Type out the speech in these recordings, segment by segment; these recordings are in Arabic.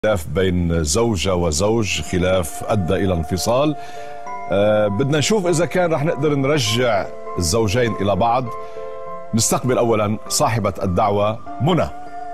خلاف بين زوجة وزوج، خلاف أدى إلى انفصال. بدنا نشوف إذا كان رح نقدر نرجع الزوجين إلى بعض. نستقبل أولا صاحبة الدعوة منى.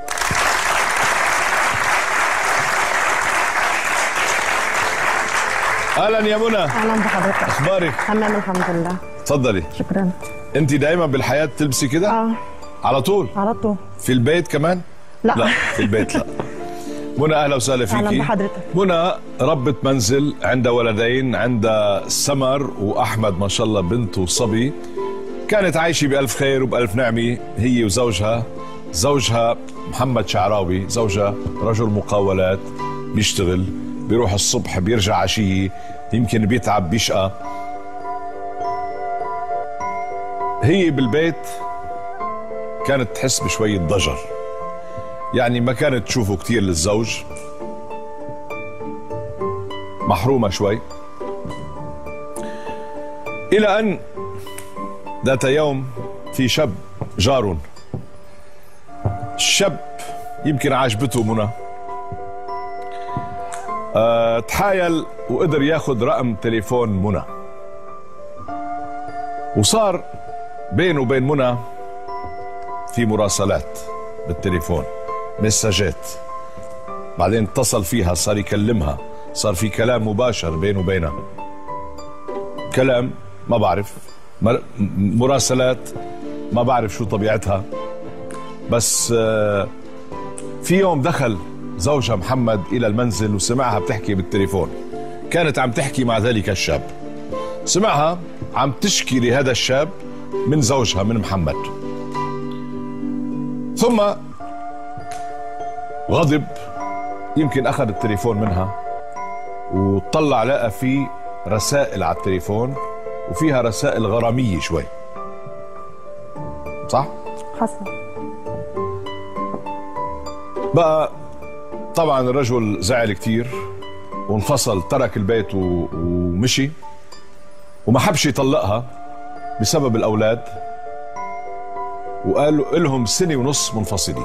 أهلا يا منى. أهلا بحضرتك. أخبارك؟ تمام الحمد لله. تفضلي. شكرا. أنت دائما بالحياة تلبسي كده؟ على طول؟ على طول. في البيت كمان؟ لا في البيت لا. منى أهلا وسهلا فيكي. أهلا بحضرتك. منى ربة منزل، عندها ولدين، عندها سمر وأحمد ما شاء الله بنت وصبي. كانت عايشة بألف خير وبألف نعمة هي وزوجها. زوجها محمد شعراوي، زوجها رجل مقاولات، بيشتغل، بيروح الصبح بيرجع عشية، يمكن بيتعب بيشقى. هي بالبيت كانت تحس بشوية ضجر، يعني ما كانت تشوفه كتير للزوج، محرومة شوي. إلى أن ذات يوم في شاب جارون، الشاب يمكن عجبته منى، تحايل وقدر ياخد رقم تليفون منى، وصار بينه وبين منى في مراسلات بالتليفون، مساجات. بعدين اتصل فيها، صار يكلمها، صار في كلام مباشر بينه وبينها، كلام ما بعرف، مراسلات ما بعرف شو طبيعتها. بس في يوم دخل زوجها محمد إلى المنزل وسمعها بتحكي بالتليفون. كانت عم تحكي مع ذلك الشاب، سمعها عم تشكي لهذا الشاب من زوجها من محمد. ثم غضب، يمكن أخذ التليفون منها وطلع لقى فيه رسائل على التليفون، وفيها رسائل غرامية شوي، صح؟ حصل. بقى طبعا الرجل زعل كتير وانفصل، ترك البيت ومشي، وما حبش يطلقها بسبب الأولاد، وقالوا لهم سنة ونص منفصلين.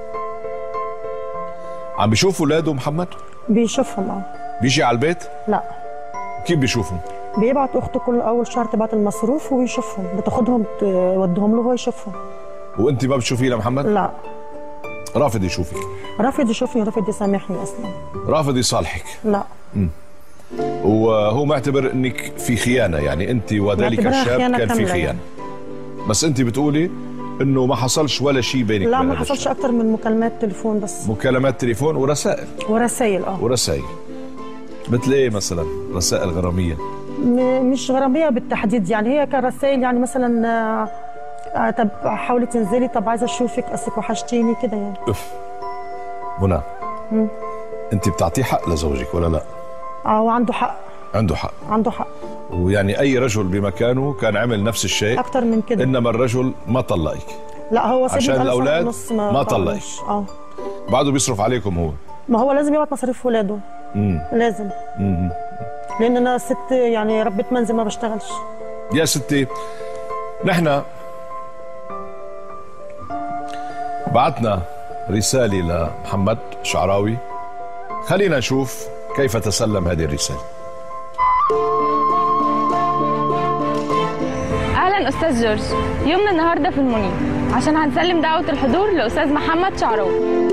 عم بيشوفوا اولاده محمد؟ بيشوفهم. بيجي على البيت؟ لا. كيف بيشوفهم؟ بيبعت اخته كل اول شهر تبعت المصروف ويشوفهم، بتاخدهم تودهم له وهو يشوفهم. وانت ما بتشوفيه لمحمد؟ لا. رافض يشوفك؟ رافض يشوفني، رافض يسامحني اصلا. رافض يصالحك؟ لا. وهو معتبر انك في خيانه، يعني انت وذلك الشاب كان في خيانه يعني. بس انت بتقولي انه ما حصلش ولا شيء بينك؟ لا ما حصلش، اكثر من مكالمات تليفون بس. مكالمات تليفون ورسائل؟ ورسائل. ورسائل مثل ايه مثلا؟ رسائل غراميه؟ مش غراميه بالتحديد، يعني هي كان رسائل، يعني مثلا طب حاولي تنزلي، طب عايزه اشوفك، اصلك وحشتيني كده يعني. منى، انت بتعطيه حق لزوجك ولا لا؟ وعنده حق. عنده حق. عنده حق. ويعني اي رجل بمكانه كان عمل نفس الشيء، اكتر من كده. انما الرجل ما طلقك. لا هو عشان الاولاد ما طلقك. بعده بيصرف عليكم هو. ما هو لازم يبعت مصاريف ولاده. لازم. لان انا ست يعني ربة منزل ما بشتغلش. يا ستي، نحن بعتنا رسالة لمحمد شعراوي، خلينا نشوف كيف تسلم هذه الرسالة. أهلا أستاذ جورج، يومنا النهاردة في المنيب عشان هنسلم دعوة الحضور لأستاذ محمد شعراوي.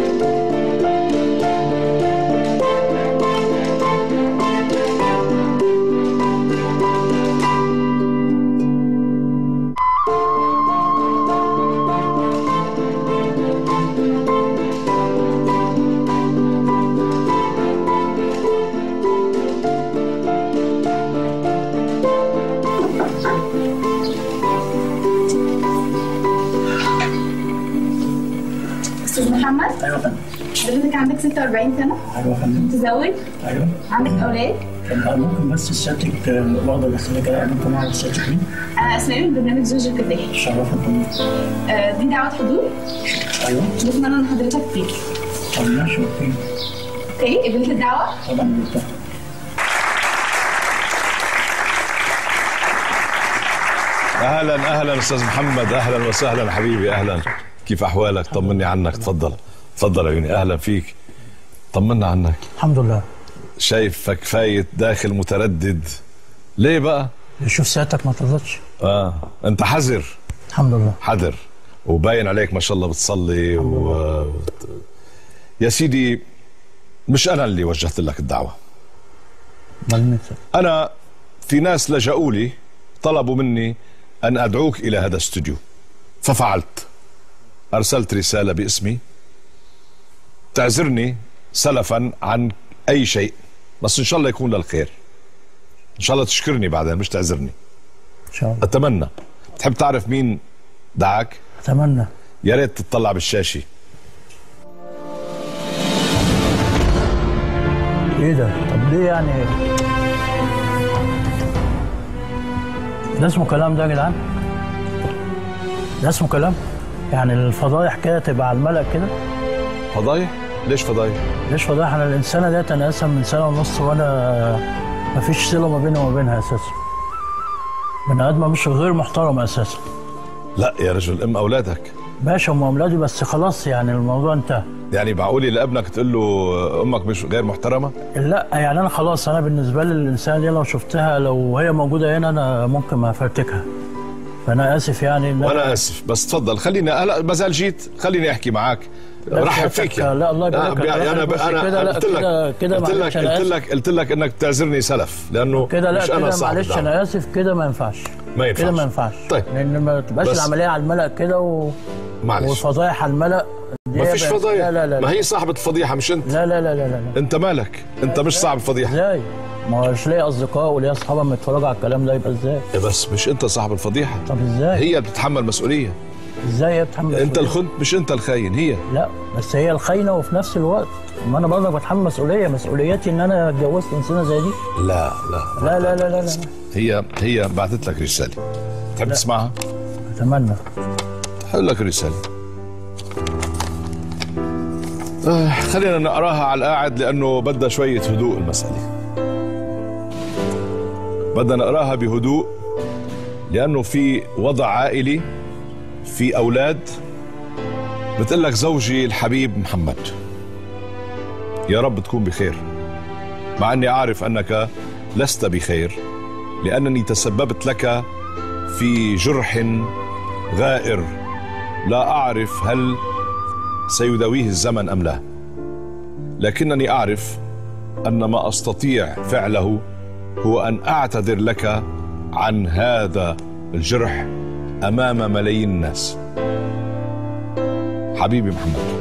أستاذ محمد؟ ايوه يا فندم. حضرتك عندك 46 سنة؟ ايوه يا فندم. متزوج؟ ايوه. عندك أولاد؟ ممكن بس سيادتك واخده الاسئله كده، ممكن اعرف سيادتك مين؟ أنا أسماء من برنامج زوج الكداح. شرفت بيك. دي دعوة حضور؟ ايوه. بتمنى إن حضرتك تيجي. طب ماشي، اوكي. اوكي، قبلت الدعوة؟ طبعا قبلتها. اهلا اهلا استاذ محمد، اهلا وسهلا حبيبي، اهلا، كيف احوالك؟ طمني عنك، تفضل تفضل عيوني، اهلا فيك. طمنا عنك. الحمد لله. شايفك فايت داخل متردد، ليه بقى؟ شوف سيادتك ما ترضتش. انت حذر. الحمد لله. حذر، وباين عليك ما شاء الله بتصلي يا سيدي مش انا اللي وجهت لك الدعوه. انا في ناس لجأوا لي طلبوا مني ان ادعوك الى هذا الاستوديو، ففعلت. ارسلت رساله باسمي تعذرني سلفا عن اي شيء، بس ان شاء الله يكون للخير. ان شاء الله تشكرني بعدين مش تعذرني. ان شاء الله. اتمنى. تحب تعرف مين دعاك؟ اتمنى. يا ريت تطلع بالشاشه. ايه ده؟ طب ليه يعني؟ ده اسمه كلام ده يا جدعان؟ ده اسمه كلام؟ يعني الفضايح كده تبقى على الملأ كده؟ فضايح؟ ليش فضايح؟ ليش فضايح؟ انا الانسانه ديت انا اساسا من سنه ونص وانا مفيش صله ما بيني وما بينها اساسا. بني ادمه مش غير محترمه اساسا. لا يا رجل، ام اولادك. ماشي هم اولادي بس خلاص يعني الموضوع انتهى. يعني معقولي لابنك تقول له امك مش غير محترمه؟ لا يعني انا خلاص، انا بالنسبه لي الانسان دي لو شفتها لو هي موجوده هنا انا ممكن ما افرتكها. فانا اسف يعني وانا اسف، بس تفضل خليني هلا ما زال جيت، خليني احكي معك. رحب فيك يعني. لا الله يبارك لك. انا قلت لك انك تعذرني سلف لانه كده. لا مش انا كده معلش انا اسف، كده ما ينفعش. كده ما ينفعش. طيب لان ما تبقاش العمليه على الملأ كده معلش. والفضايح على الملأ. ما فيش فضايح. لا. ما هي صاحبة الفضيحة مش انت. لا. انت مالك؟ انت مش صاحب الفضيحة. ازاي؟ ما هوش ليا اصدقاء وليا اصحاب اما يتفرجوا على الكلام ده يبقى ازاي؟ بس مش انت صاحب الفضيحة. طب ازاي؟ هي بتتحمل مسؤولية. ازاي هي بتتحمل مسؤولية؟ انت الخنت مش انت الخاين، هي. لا بس هي الخاينة وفي نفس الوقت ما انا برضه بتحمل مسؤولية. مسؤوليتي ان انا اتجوزت انسانة زي دي. لا. هي بعثت لك رسالة، تحب تسمعها؟ اتمنى. هقول لك رسالة. خلينا نقراها على القاعد لأنه بدها شوية هدوء المسألة. بدنا نقراها بهدوء لأنه في وضع عائلي، في أولاد. بتقول لك زوجي الحبيب محمد، يا رب تكون بخير، مع أني أعرف أنك لست بخير لأنني تسببت لك في جرح غائر لا أعرف هل سيداويه الزمن أم لا، لكنني أعرف أن ما أستطيع فعله هو أن أعتذر لك عن هذا الجرح أمام ملايين الناس. حبيبي محمد،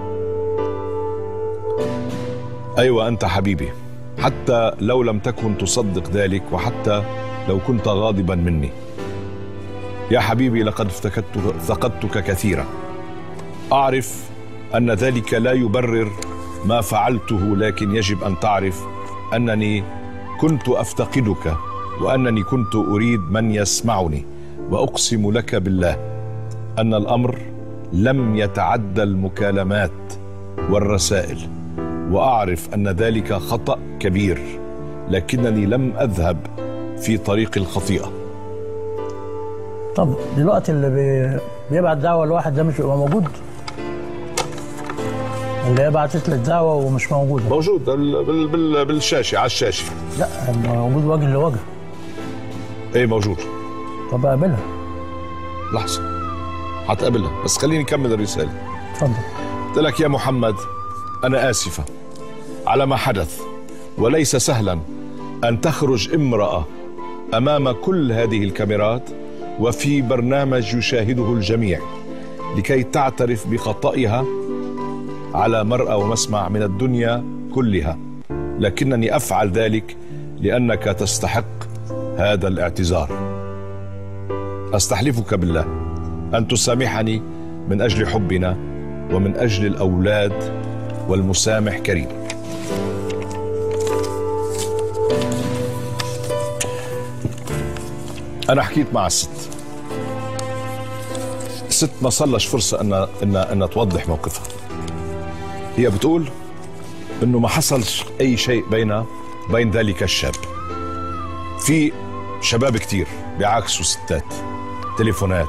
أيوة أنت حبيبي، حتى لو لم تكن تصدق ذلك وحتى لو كنت غاضبا مني. يا حبيبي لقد افتقدتك كثيرا. أعرف أن ذلك لا يبرر ما فعلته، لكن يجب أن تعرف أنني كنت أفتقدك وأنني كنت أريد من يسمعني، وأقسم لك بالله أن الأمر لم يتعدى المكالمات والرسائل، وأعرف أن ذلك خطأ كبير، لكنني لم أذهب في طريق الخطيئة. طب دلوقتي اللي بيبعت دعوة لواحد ده مش بيبقى موجود؟ اللي هي بعتت لك دعوة ومش موجود؟ موجود بالشاشة، على الشاشة. لا موجود وجه لوجه. ايه موجود. طب اقابلها. لحظة هتقابلها، بس خليني نكمل الرسالة. اتفضل. قلت لك يا محمد أنا آسفة على ما حدث، وليس سهلا أن تخرج امرأة أمام كل هذه الكاميرات وفي برنامج يشاهده الجميع لكي تعترف بخطئها على مرأى ومسمع من الدنيا كلها، لكنني أفعل ذلك لأنك تستحق هذا الاعتذار. أستحلفك بالله أن تسامحني من أجل حبنا ومن أجل الأولاد، والمسامح كريم. أنا حكيت مع الست ما صلش فرصة أن توضح موقفها. هي بتقول إنه ما حصلش أي شيء بين ذلك الشاب. في شباب كتير بيعاكسوا ستات، تليفونات،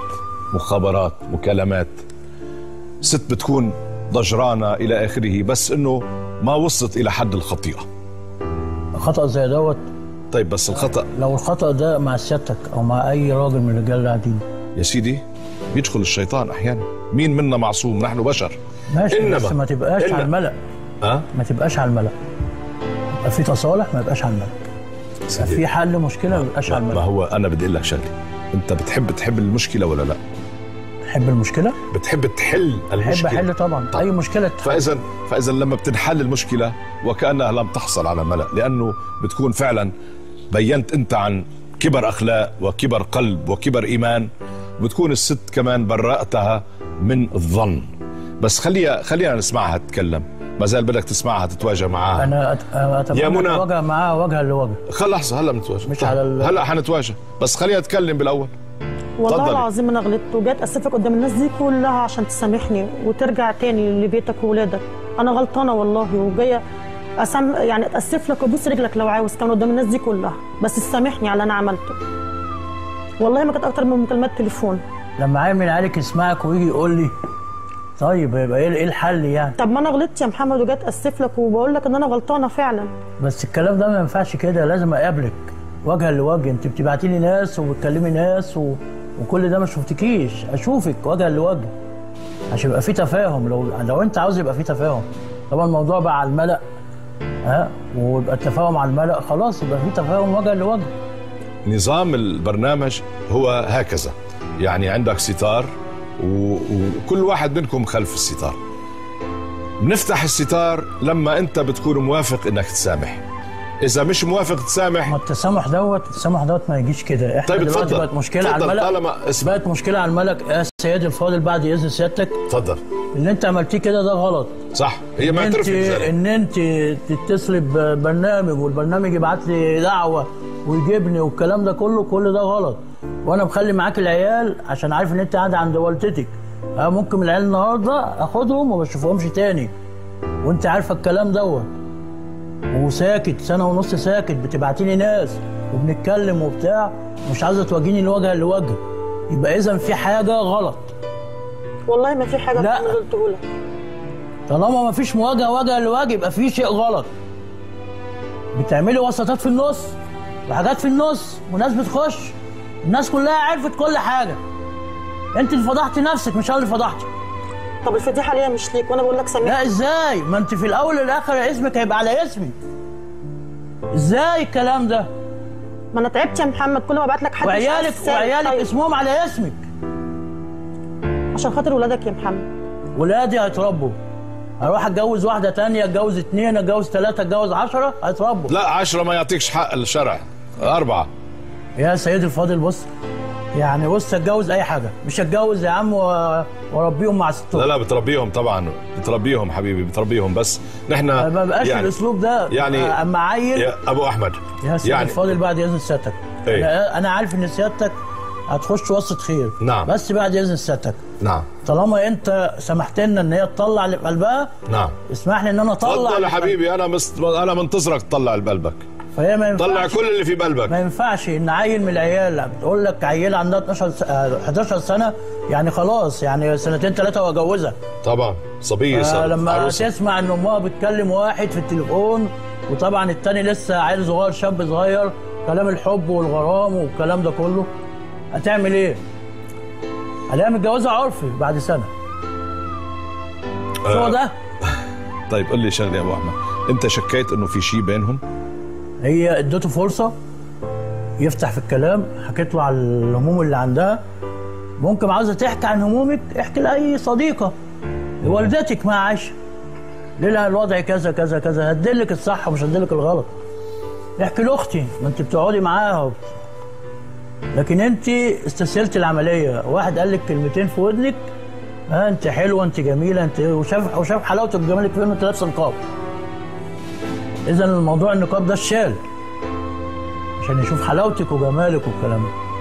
مخابرات، مكالمات، ست بتكون ضجرانة إلى آخره، بس إنه ما وصلت الى حد الخطيئه. خطأ زي دوت. طيب بس الخطأ لو الخطأ ده مع سيادتك او مع اي راجل من الرجال اللي قاعدين يا سيدي يدخل الشيطان احيانا، مين منا معصوم؟ نحن بشر. ماشي، بس ما تبقاش على الملأ. ما تبقاش على الملأ، يبقى في تصالح، ما يبقاش على الملأ. في حل مشكله، ما يبقاش على الملأ. ما هو انا بدي اقول لك شغله، انت تحب المشكله ولا لا؟ بحب المشكله؟ بتحب تحل المشكله؟ بحب احل طبعا. اي مشكله تحل. فاذا لما بتنحل المشكله وكانها لم تحصل على ملأ، لانه بتكون فعلا بينت انت عن كبر اخلاق وكبر قلب وكبر ايمان، بتكون الست كمان برأتها من الظن. بس خلينا نسمعها تتكلم. ما زال بدك تسمعها تتواجه معاها؟ انا اتمنى اتواجه معاها وجها لوجه. خلص هلا بنتواجه، مش على هلا حنتواجه، بس خليها تتكلم بالاول. والله العظيم انا غلطت وجيت اسفك قدام الناس دي كلها عشان تسامحني وترجع تاني لبيتك وولادك. انا غلطانه والله، وجايه يعني اتاسف لك وابوس رجلك لو عاوز كمان قدام الناس دي كلها، بس تسامحني على اللي انا عملته. والله ما كانت اكتر من مكالمات تليفون. لما عيل من عيالك يسمعك ويجي يقول لي طيب يبقى ايه الحل يعني؟ طب ما انا غلطت يا محمد وجيت اسف لك وبقول لك ان انا غلطانه فعلا. بس الكلام ده ما ينفعش كده، لازم اقابلك وجها لوجه. انت بتبعتي لي ناس وبتكلمي ناس وكل ده ما شفتكيش، اشوفك وجها لوجه عشان يبقى في تفاهم. لو انت عاوز يبقى في تفاهم. طبعا الموضوع بقى على الملأ ويبقى التفاهم على الملأ، خلاص يبقى في تفاهم وجها لوجه. نظام البرنامج هو هكذا، يعني عندك ستار وكل واحد منكم خلف الستار. بنفتح الستار لما انت بتكون موافق انك تسامح. اذا مش موافق تسامح، ما التسامح دوت ما يجيش كده. احنا طيب دلوقتي بقت مشكله على الملأ. بقت مشكله على الملأ يا سيدي الفاضل بعد اذن سيادتك. اتفضل. اللي انت عملتيه كده ده غلط. صح، هي ما اعترفت بذلك. ان انت تتصلي ببرنامج والبرنامج يبعت لي دعوه ويجيبني والكلام ده كل ده غلط. وانا مخلي معاك العيال عشان عارف ان انت قاعده عند والدتك. ممكن العيال النهارده اخدهم وما اشوفهمش تاني، وانت عارفه الكلام دوت. وساكت سنه ونص ساكت، بتبعتي لي ناس وبنتكلم وبتاع، مش عايزه تواجهني الوجه لوجه. يبقى اذا في حاجه غلط. والله ما في حاجه لا، قلته لك. طالما ما فيش مواجهه وجه لوجه يبقى في شيء غلط. بتعملي وسطات في النص وحاجات في النص وناس بتخش، الناس كلها عرفت كل حاجه. انت اللي فضحتي نفسك مش انا اللي فضحتك. طب الفضيحه ليا مش ليك، وانا بقول لك سامحني. لا ازاي؟ ما انت في الاول والاخر اسمك هيبقى على اسمي. ازاي الكلام ده؟ ما انا تعبت يا محمد، كل ما ابعت لك حد وعيالك طيب. اسمهم على اسمك عشان خاطر ولادك يا محمد. ولادي هيتربوا. هروح اتجوز واحده تانية، اتجوز 2، اتجوز 3، اتجوز 10، هيتربوا. لا 10 ما يعطيكش حق الشرع، 4. يا سيدي الفاضل بص، يعني بص اتجوز اي حاجه، مش اتجوز يا عم واربيهم مع ستهم. لا بتربيهم طبعا، بتربيهم حبيبي، بتربيهم. بس نحن ما بقاش يعني الاسلوب ده. يعني اما عيل يا ابو احمد يا سيدي يعني الفاضل بعد اذن سيادتك. انا عارف ان سيادتك هتخش وسط خير. نعم. بس بعد اذن سيادتك. نعم. طالما انت سمحت لنا ان هي تطلع اللي في قلبها. نعم. اسمح لي ان انا اطلع. اتفضل يا حبيبي، انا منتظرك تطلع اللي بقلبك. فهي ما ينفعش طلع كل اللي في قلبك. ما ينفعش ان عيل من العيال بتقول لك عيل عندها 11 سنه، يعني خلاص يعني 2 3 واجوزها. طبعا صبيه لما عروسة. تسمع ان امها بتكلم واحد في التليفون، وطبعا التاني لسه عيل صغير، شاب صغير، كلام الحب والغرام والكلام ده كله، هتعمل ايه؟ هلاقيها متجوزه عرفي بعد سنه. شو ده؟ طيب قول لي شغله يا ابو احمد، انت شكيت انه في شيء بينهم؟ هي ادته فرصه يفتح في الكلام، حكيت له على الهموم اللي عندها. ممكن عاوزه تحكي عن همومك، احكي لاي صديقه. والدتك ما عايشه، ليه لها الوضع كذا كذا كذا، هديلك الصح ومش هديلك الغلط. احكي لاختي، ما انت بتقعدي معاها. لكن انت استسهلت العمليه، واحد قال لك كلمتين في ودنك، انت حلوه، انت جميله، انت وشاف حلاوتك وجمالك فين وانت لابسه نقاب. اذا الموضوع النقاب ده اشال عشان يشوف حلاوتك وجمالك والكلام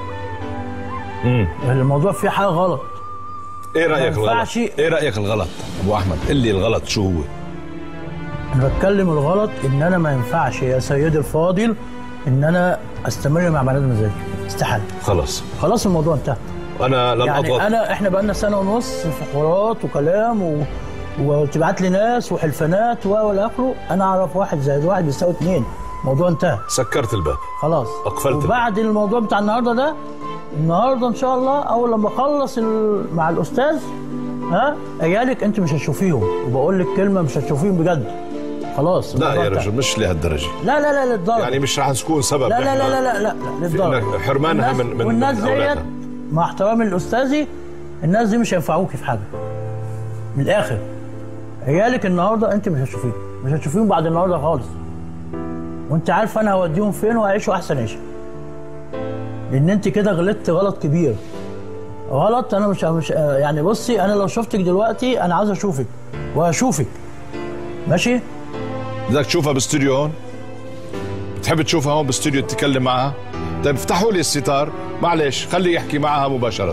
ده. الموضوع فيه حاجه غلط. ايه رايك الغلط؟ ايه رايك الغلط ابو احمد؟ قل لي الغلط شو هو؟ انا بتكلم الغلط ان انا ما ينفعش يا سيدي الفاضل ان انا استمر مع بنات مزاجي، استحاله. خلاص الموضوع انتهى. انا لن يعني احنا بقالنا 1.5 سنة في حوارات وكلام وتبعت لي ناس وحلفانات والى اخره. انا اعرف 1 زائد 1 بيساوي 2. الموضوع انتهى. سكرت الباب خلاص. اقفلت وبعد الموضوع بتاع النهارده ده، النهارده ان شاء الله اول لما اخلص مع الاستاذ عيالك انت مش هتشوفيهم، وبقول لك كلمه مش هتشوفيهم بجد. خلاص. لا يا رجل مش لهالدرجه. لا لا لا للدرجه. يعني مش رح تكون سبب. لا لا لا لا لا, لا للدرجه. حرمانها من والناس اولادها. ديت مع احترامي لاستاذي، الناس دي مش هينفعوكي في حاجه. من الاخر عيالك النهارده انت مش هتشوفيهم، مش هتشوفيهم بعد النهارده خالص. وانت عارفه انا هوديهم فين وهيعيشوا احسن عيشه. لان انت كده غلطت غلط كبير. غلط. انا مش يعني بصي، انا لو شفتك دلوقتي انا عاوز اشوفك وهشوفك. ماشي؟ بدك تشوفها باستوديو هون؟ بتحب تشوفها هون باستوديو تتكلم معها؟ طيب افتحوا لي الستار، معلش خليه يحكي معها مباشرة.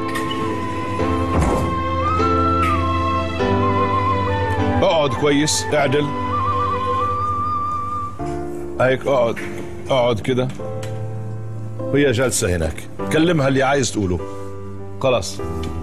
اقعد كويس، اعدل هيك، اقعد كده وهي جالسة هناك، كلمها اللي عايز تقوله. خلاص.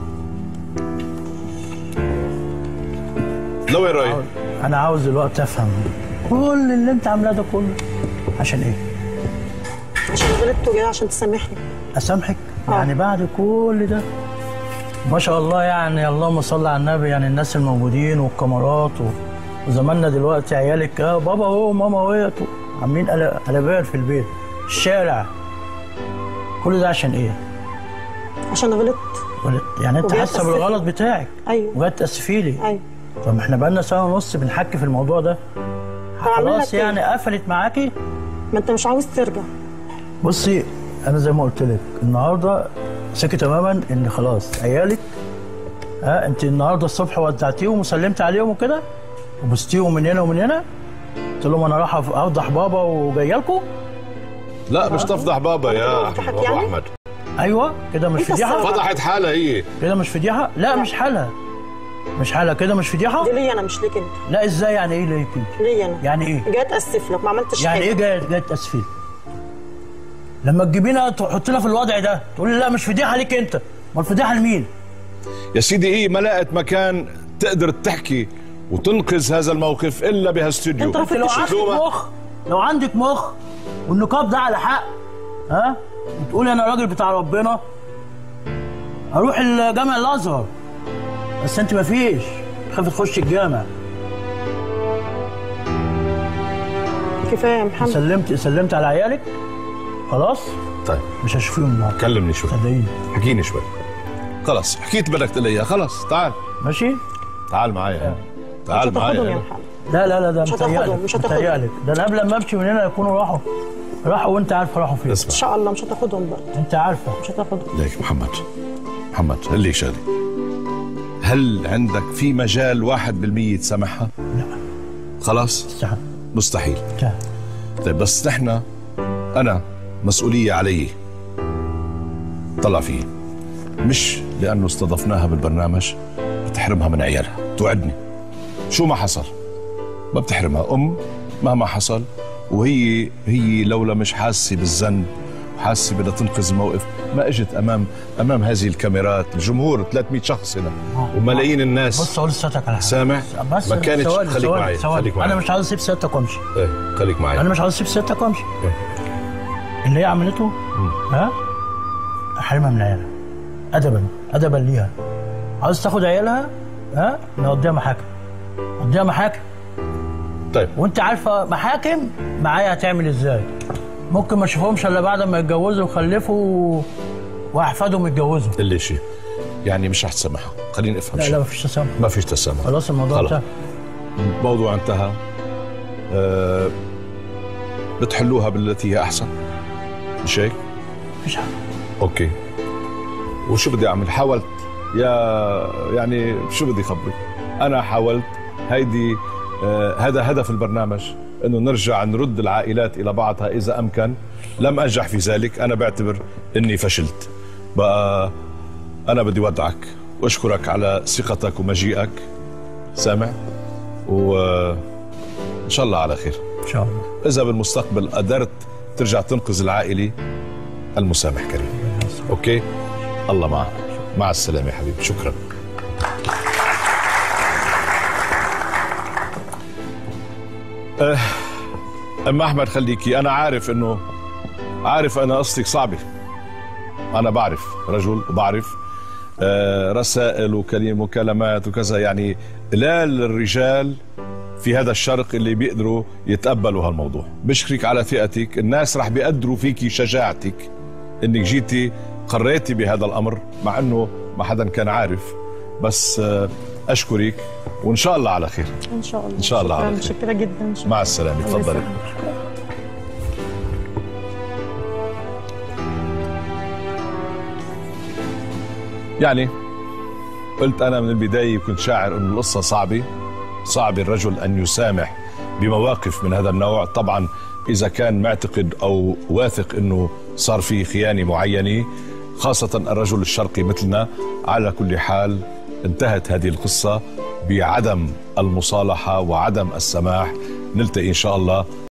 لوين رايح؟ انا عاوز دلوقتي افهم كل اللي انت عاملاه ده كله عشان ايه؟ عشان غلطت وجاي عشان تسامحني. اسامحك؟ يعني بعد كل ده؟ ما شاء الله، يعني اللهم صل على النبي. يعني الناس الموجودين والكاميرات وزماننا دلوقتي عيالك بابا هو وماما وهي عاملين قلبان في البيت، الشارع. كل ده عشان ايه؟ عشان غلطت. يعني انت حاسه بالغلط بتاعك؟ ايوه. وجاي تاسفي لي؟ ايوه. طب ما احنا بقالنا سنه ونص بنحكي في الموضوع ده. خلاص يعني قفلت معاكي؟ ما انت مش عاوز ترجع. بصي انا زي ما قلت لك النهارده ثقي تماما ان خلاص عيالك انت النهارده الصبح ودعتيهم وسلمت عليهم وكده وبستيهم من هنا ومن هنا. قلت لهم انا راح افضح بابا وجايه لكم. لا مش تفضح بابا يا ابو احمد. ايوه كده مش فضيحه. فضحت حالها هي كده مش فضيحه. لا مش حالها، مش حالها كده مش فضيحه. دي ليا انا مش ليك انت. لا ازاي يعني ايه ليك انت؟ ليا انا. يعني ايه؟ جاي اتاسف لك ما عملتش يعني حاجه. ايه جاي تاسفي لي؟ لما تجيبينا تحطينا في الوضع ده تقولي لا مش فضيحه ليك انت، ما الفضيحه لمين؟ يا سيدي ايه ما لقت مكان تقدر تحكي وتنقذ هذا الموقف الا بهالاستوديو. انت لو عندك مخ، لو عندك مخ والنقاب ده على حق وتقولي انا راجل بتاع ربنا اروح الجامع الازهر، بس انت مفيش، خايفه تخش الجامع. كفايه يا محمد. سلمت على عيالك خلاص. طيب مش هشوفيهم النهارده. كلمني شوي، صدقيني حكيني شوي. خلاص حكيت بدك تقول لي خلاص تعال. ماشي تعال معايا. تعال معايا. يا محمد. لا لا لا ده مش هتاخدهم. ده انا قبل ما امشي من هنا يكونوا راحوا وانت عارفه راحوا فين. اسمع ان شاء الله مش هتاخدهم برضه. انت عارفه مش هتاخدهم. ليك محمد قل لي شغله، هل عندك في مجال 1% تسامحها؟ لا خلاص مستحيل. طيب بس نحن انا مسؤوليه علي طلع فيه، مش لانه استضفناها بالبرنامج بتحرمها من عيالها. توعدني شو ما حصل ما بتحرمها. مهما حصل، وهي لولا مش حاسه بالذنب وحاسه بدها تنقذ الموقف ما اجت امام هذه الكاميرات. الجمهور 300 شخص هنا وملايين الناس. بص اقول لسيادتك على حاجه سامع؟ بس ما كانتش. خليك معي. انا مش عاوز اسيب سيادتك وامشي. ايه خليك معي. انا مش عاوز اسيب سيادتك وامشي. اللي هي عملته احرمها من عيالها ادبا ليها. عاوز تاخد عيالها نوديها محاكم. طيب وانت عارفه محاكم معايا هتعمل ازاي. ممكن ما اشوفهمش الا بعد ما يتجوزوا ويخلفوا واحفادهم يتجوزوا. اللي شيء يعني مش رح تسامحها. خليني افهم. لا مفيش تسامح. مفيش تسامح. خلاص الموضوع انتهى. الموضوع انتهى. بتحلوها بالتي هي احسن. مش هيك؟ مفيش حاجه. اوكي. وشو بدي اعمل؟ حاولت يعني شو بدي خبرك؟ انا حاولت. هيدي هذا هدف البرنامج، انه نرجع نرد العائلات الى بعضها اذا امكن. لم انجح في ذلك. انا بعتبر اني فشلت. بقى انا بدي ودعك واشكرك على ثقتك ومجيئك. سامع؟ وان شاء الله على خير. ان شاء الله. اذا بالمستقبل قدرت ترجع تنقذ العائله، المسامح كريم. اوكي؟ الله معك. مع السلامه يا حبيبي. شكرا. أم أحمد خليكي، أنا عارف أنا قصتك صعبة. أنا بعرف رجل وبعرف رسائل ومكالمات وكذا، يعني قلال الرجال في هذا الشرق اللي بيقدروا يتقبلوا هالموضوع. بشكرك على ثقتك، الناس رح بيقدروا فيكي شجاعتك انك جيتي قريتي بهذا الامر مع انه ما حدا كان عارف، بس اشكرك وان شاء الله على خير. ان شاء الله. ان شاء الله على خير. متشكره جدا. مع السلامه. تفضلي. يعني قلت انا من البدايه كنت شاعر انه القصه صعبه الرجل ان يسامح بمواقف من هذا النوع. طبعا اذا كان معتقد او واثق انه صار في خيانه معينه، خاصه الرجل الشرقي مثلنا. على كل حال انتهت هذه القصه بعدم المصالحه وعدم السماح. نلتقي ان شاء الله